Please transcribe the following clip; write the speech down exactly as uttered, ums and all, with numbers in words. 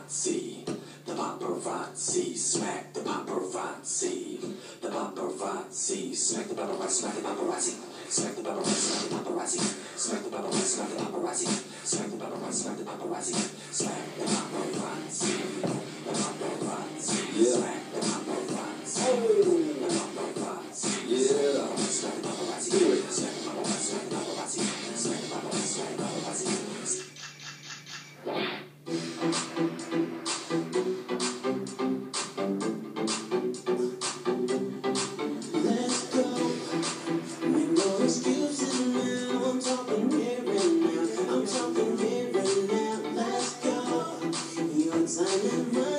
paparazzi, the paparazzi, smack the paparazzi, the paparazzi, smack the paparazzi, smack the paparazzi, smack the paparazzi, smack the paparazzi, smack the paparazzi, smack the paparazzi, smack the paparazzi, smack the paparazzi, smack the paparazzi, the paparazzi, smack the paparazzi, the paparazzi, yeah, smack the paparazzi, smack the paparazzi, smack the paparazzi, smack the paparazzi, smack the paparazzi, smack the paparazzi. I'm talking here and now, let's go. Your time and mine.